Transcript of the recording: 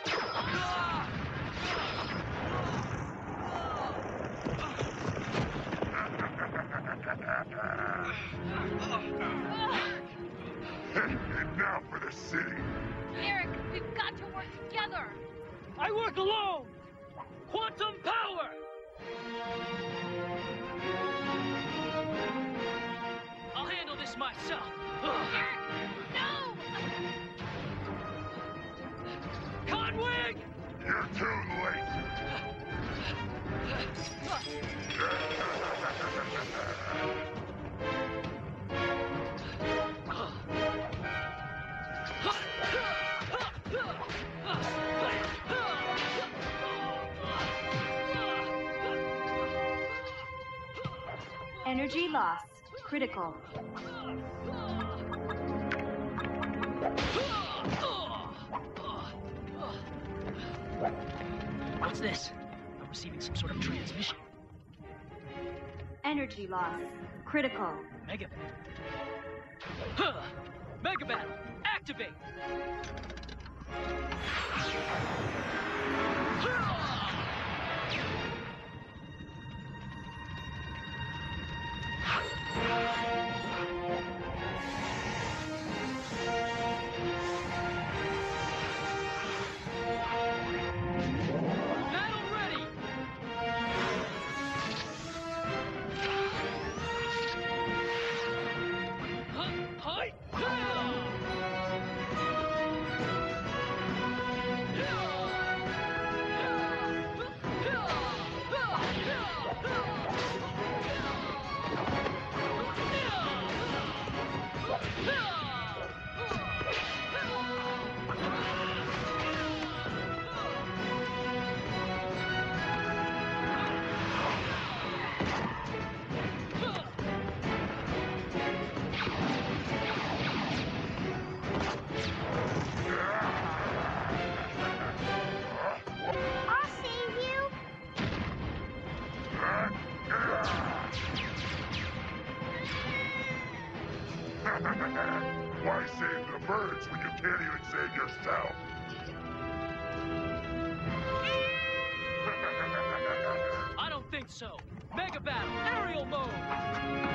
And now for the city. Eric, we've got to work together. I work alone! Quantum power! I'll handle this myself. Eric, no! Conwing! You're too late. Energy loss. Critical. What's this? I'm receiving some sort of transmission. Energy loss. Critical. Mega Battle. Mega Battle, activate! Battle ready! I'll save you. Why save the birds when you can't even save yourself? I don't think so. Mega Battle, aerial mode!